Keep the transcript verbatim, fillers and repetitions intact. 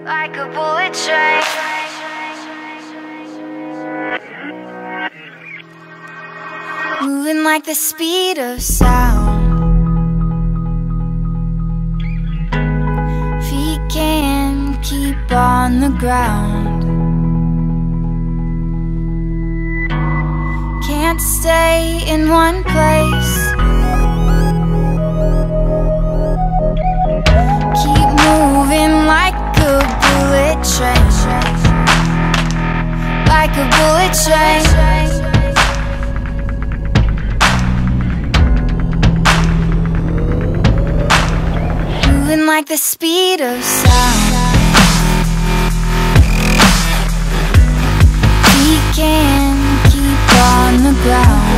like a bullet train. Moving like the speed of sound. Feet can't keep on the ground. Can't stay in one place. Keep moving like a bullet train. Like a bullet train. Moving like the speed of sound. He can't keep on the ground.